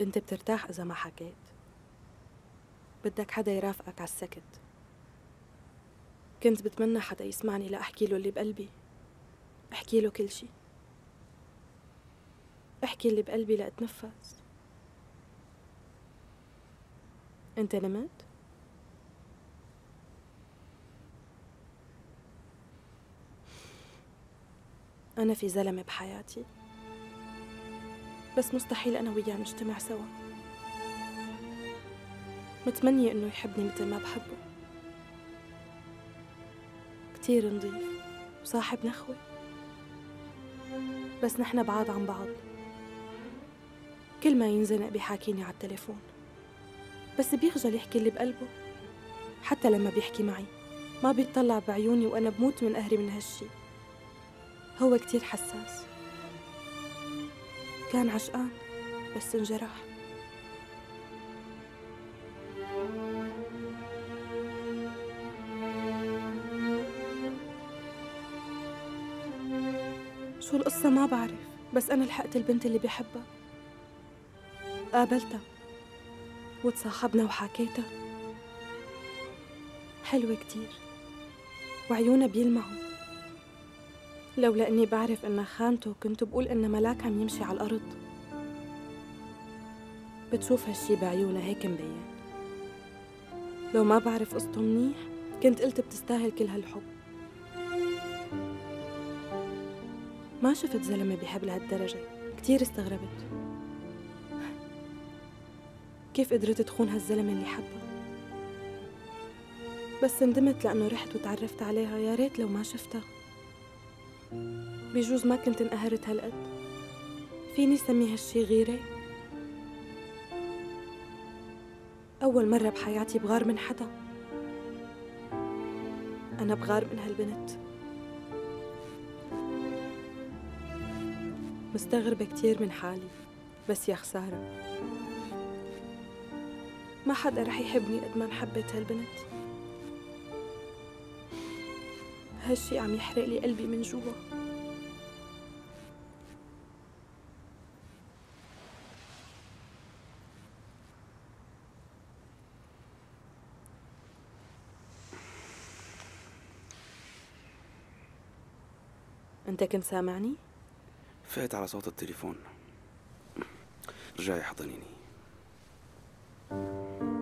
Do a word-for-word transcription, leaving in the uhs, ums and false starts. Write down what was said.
انت بترتاح اذا ما حكيت. بدك حدا يرافقك على السكت. كنت بتمنى حدا يسمعني لأحكي له اللي بقلبي. احكي له كل شي. احكي اللي بقلبي لأتنفس. انت نمت؟ أنا في زلمة بحياتي، بس مستحيل أنا وياه نجتمع سوا. متمنية إنه يحبني مثل ما بحبه. كتير نضيف وصاحب نخوة، بس نحن بعاد عن بعض. كل ما ينزنق بيحاكيني على التليفون، بس بيخجل يحكي اللي بقلبه. حتى لما بيحكي معي ما بيطلع بعيوني، وأنا بموت من قهري من هالشي. هو كتير حساس. كان عشقان بس انجرح. شو القصة ما بعرف، بس أنا لحقت البنت اللي بحبها. قابلتها وتصاحبنا وحكيتها. حلوة كتير وعيونها بيلمعوا. لولا إني بعرف إنها خانته كنت بقول إنها ملاك عم يمشي على الأرض. بتشوف هالشي بعيونها هيك مبين. لو ما بعرف قصته منيح كنت قلت بتستاهل كل هالحب. ما شفت زلمة بيحب لهالدرجة. كتير استغربت كيف قدرت تخون هالزلمة اللي حبها. بس ندمت لأنه رحت وتعرفت عليها. يا ريت لو ما شفتها. بيجوز ما كنت انقهرت هالقد. فيني سمي هالشي غيرة؟ أول مرة بحياتي بغار من حدا. أنا بغار من هالبنت. مستغربة كتير من حالي، بس يا خسارة ما حدا رح يحبني قد ما انحبت هالبنت. هالشي عم يحرق لي قلبي من جوا. أنت كنت سامعني؟ فات على صوت التليفون. رجعي حضنيني.